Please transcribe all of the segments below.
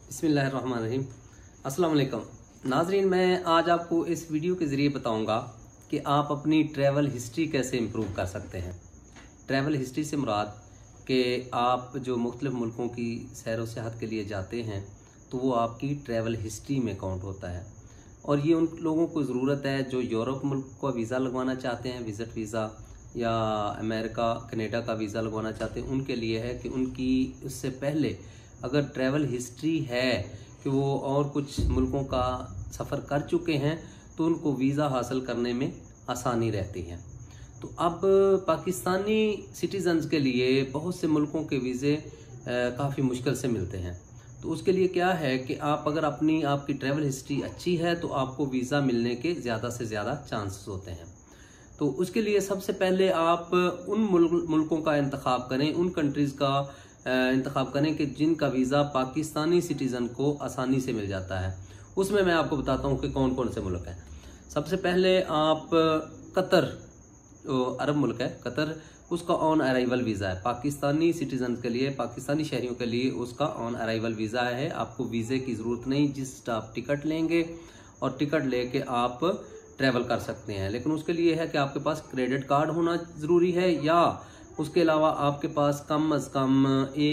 बिस्मिल्लाहिर्रहमानिर्रहीम। अस्सलाम वालेकुम नाजरीन, मैं आज आपको इस वीडियो के ज़रिए बताऊंगा कि आप अपनी ट्रैवल हिस्ट्री कैसे इम्प्रूव कर सकते हैं। ट्रैवल हिस्ट्री से मुराद कि आप जो मुख्तलिफ मुल्कों की सैर व सियाहत के लिए जाते हैं तो वो आपकी ट्रैवल हिस्ट्री में काउंट होता है। और ये उन लोगों को ज़रूरत है जो यूरोप मुल्क का वीज़ा लगवाना चाहते हैं, विज़िट वीज़ा, या अमेरिका कनाडा का वीज़ा लगवाना चाहते हैं। उनके लिए है कि उनकी उससे पहले अगर ट्रैवल हिस्ट्री है कि वो और कुछ मुल्कों का सफ़र कर चुके हैं तो उनको वीज़ा हासिल करने में आसानी रहती है। तो अब पाकिस्तानी सिटीज़न्स के लिए बहुत से मुल्कों के वीज़े काफ़ी मुश्किल से मिलते हैं। तो उसके लिए क्या है कि आप अगर आपकी ट्रैवल हिस्ट्री अच्छी है तो आपको वीज़ा मिलने के ज़्यादा से ज़्यादा चांसेस होते हैं। तो उसके लिए सबसे पहले आप उन मुल्कों का इंतखाब करें, उन कंट्रीज़ का इंतखाब करें कि जिनका वीज़ा पाकिस्तानी सिटीज़न को आसानी से मिल जाता है। उसमें मैं आपको बताता हूँ कि कौन कौन से मुल्क हैं। सबसे पहले आप कतर, अरब मुल्क है कतर, उसका ऑन अराइवल वीज़ा है। पाकिस्तानी सिटीज़न के लिए, पाकिस्तानी शहरियों के लिए उसका ऑन अराइवल वीज़ा है। आपको वीज़े की ज़रूरत नहीं, जिस आप टिकट लेंगे और टिकट लेके आप ट्रैवल कर सकते हैं। लेकिन उसके लिए है कि आपके पास क्रेडिट कार्ड होना ज़रूरी है, या उसके अलावा आपके पास कम अज़ कम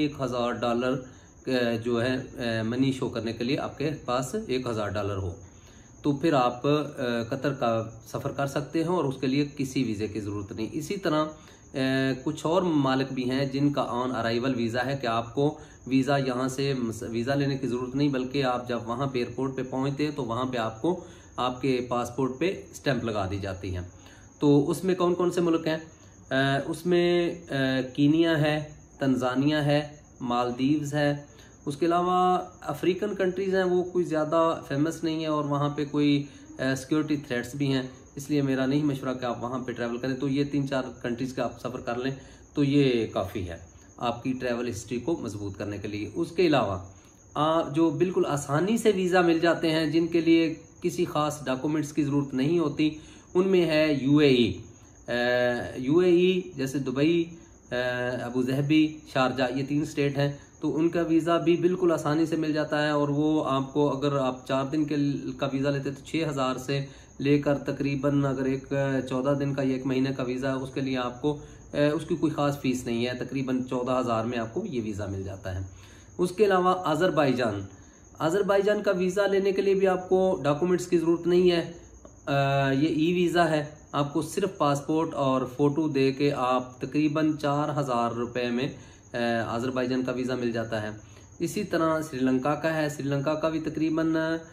$1000 जो है मनी शो करने के लिए आपके पास $1000 हो, तो फिर आप कतर का सफ़र कर सकते हैं और उसके लिए किसी वीज़े की ज़रूरत नहीं। इसी तरह कुछ और ममालिक भी हैं जिनका ऑन अराइवल वीज़ा है कि आपको वीज़ा यहाँ से वीज़ा लेने की ज़रूरत नहीं, बल्कि आप जब वहाँ पे एयरपोर्ट पे पहुँचते हैं तो वहाँ पे आपको आपके पासपोर्ट पे स्टैंप लगा दी जाती है। तो उसमें कौन कौन से मुल्क हैं? उसमें कीनिया है, तंजानिया है, मालदीव्स है। उसके अलावा अफ्रीकन कंट्रीज़ हैं, वो कोई ज़्यादा फेमस नहीं है और वहाँ पे कोई सिक्योरिटी थ्रेट्स भी हैं, इसलिए मेरा नहीं मशवरा कि आप वहाँ पे ट्रैवल करें। तो ये 3-4 कंट्रीज़ का आप सफ़र कर लें तो ये काफ़ी है आपकी ट्रैवल हिस्ट्री को मजबूत करने के लिए। उसके अलावा जो बिल्कुल आसानी से वीज़ा मिल जाते हैं, जिनके लिए किसी ख़ास डॉक्यूमेंट्स की ज़रूरत नहीं होती, उनमें है यूएई जैसे दुबई, अबू ज़हबी, शारजा, ये 3 स्टेट हैं। तो उनका वीज़ा भी बिल्कुल आसानी से मिल जाता है और वो आपको, अगर आप 4 दिन का वीज़ा लेते हैं तो 6000 से लेकर तकरीबन, अगर 14 दिन का या 1 महीने का वीज़ा है, उसके लिए आपको उसकी कोई ख़ास फीस नहीं है। तकरीबन 14,000 में आपको ये वीज़ा मिल जाता है। उसके अलावा अज़रबैजान का वीज़ा लेने के लिए भी आपको डॉक्यूमेंट्स की ज़रूरत नहीं है। ये ई वीज़ा है, आपको सिर्फ पासपोर्ट और फ़ोटो दे के आप तकरीबन 4000 रुपये में अज़रबैजान का वीज़ा मिल जाता है। इसी तरह श्रीलंका का है, श्रीलंका का भी तकरीबन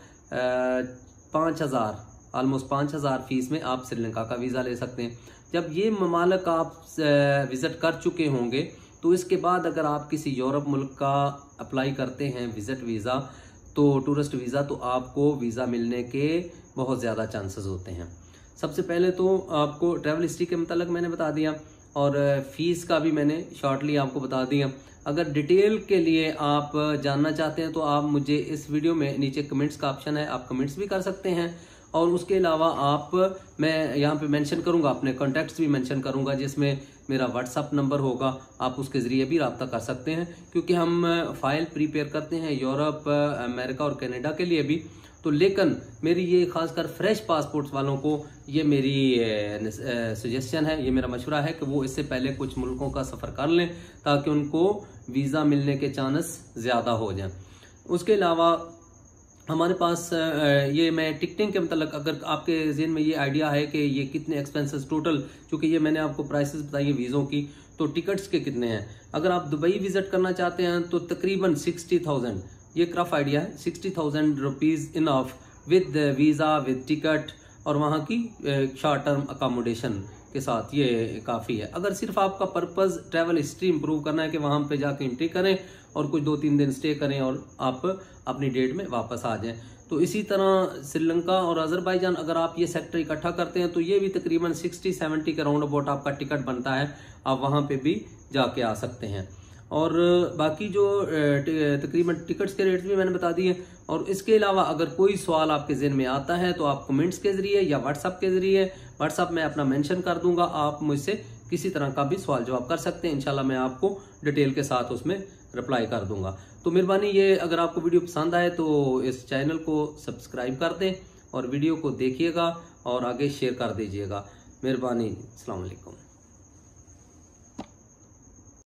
5000, ऑलमोस्ट 5000 फीस में आप श्रीलंका का वीज़ा ले सकते हैं। जब ये ममालिक आप विज़िट कर चुके होंगे तो इसके बाद अगर आप किसी यूरोप मुल्क का अप्लाई करते हैं विज़िट वीज़ा, तो टूरिस्ट वीज़ा, तो आपको वीज़ा मिलने के बहुत ज़्यादा चांसेस होते हैं। सबसे पहले तो आपको ट्रैवल हिस्ट्री के मतलब मैंने बता दिया और फ़ीस का भी मैंने शॉर्टली आपको बता दिया। अगर डिटेल के लिए आप जानना चाहते हैं तो आप मुझे इस वीडियो में नीचे कमेंट्स का ऑप्शन है, आप कमेंट्स भी कर सकते हैं। और उसके अलावा मैं यहाँ पे मेंशन करूँगा, अपने कॉन्टैक्ट्स भी मेंशन करूँगा, जिसमें मेरा व्हाट्सअप नंबर होगा, आप उसके ज़रिए भी रब्ता कर सकते हैं। क्योंकि हम फ़ाइल प्रिपेयर करते हैं यूरोप, अमेरिका और कनाडा के लिए भी। तो लेकिन मेरी ये खासकर फ्रेश पासपोर्ट्स वालों को ये मेरी सजेशन है, ये मेरा मशवरा है कि वो इससे पहले कुछ मुल्कों का सफ़र कर लें ताकि उनको वीज़ा मिलने के चांस ज़्यादा हो जाएं। उसके अलावा हमारे पास ये मैं टिकटिंग के मतलब, अगर आपके ज़हन में ये आइडिया है कि ये कितने एक्सपेंसेस टोटल, क्योंकि ये मैंने आपको प्राइसेस बताई है वीज़ों की, तो टिकट्स के कितने हैं। अगर आप दुबई विज़िट करना चाहते हैं तो तकरीबन 60,000, ये रफ आइडिया है, 60,000 rupees enough with visa, with ticket और वहाँ की शॉर्ट टर्म अकोमोडेशन के साथ, ये काफ़ी है। अगर सिर्फ आपका पर्पज़ ट्रैवल हिस्ट्री इंप्रूव करना है कि वहाँ पे जाके एंट्री करें और कुछ 2-3 दिन स्टे करें और आप अपनी डेट में वापस आ जाएं, तो इसी तरह श्रीलंका और अज़रबैजान, अगर आप ये सेक्टर इकट्ठा करते हैं तो ये भी तकरीबन 60-70 के राउंड अबाउट आपका टिकट बनता है, आप वहाँ पे भी जाके आ सकते हैं। और बाकी जो तकरीबन टिकट्स के रेट्स भी मैंने बता दिए। और इसके अलावा अगर कोई सवाल आपके ज़हन में आता है तो आप कमेंट्स के ज़रिए या व्हाट्सअप के ज़रिए, व्हाट्सअप में अपना मेंशन कर दूंगा, आप मुझसे किसी तरह का भी सवाल जवाब कर सकते हैं। इंशाल्लाह मैं आपको डिटेल के साथ उसमें रिप्लाई कर दूंगा। तो मेहरबानी ये अगर आपको वीडियो पसंद आए तो इस चैनल को सब्सक्राइब कर दें और वीडियो को देखिएगा और आगे शेयर कर दीजिएगा। मेहरबानी। अस्सलाम वालेकुम।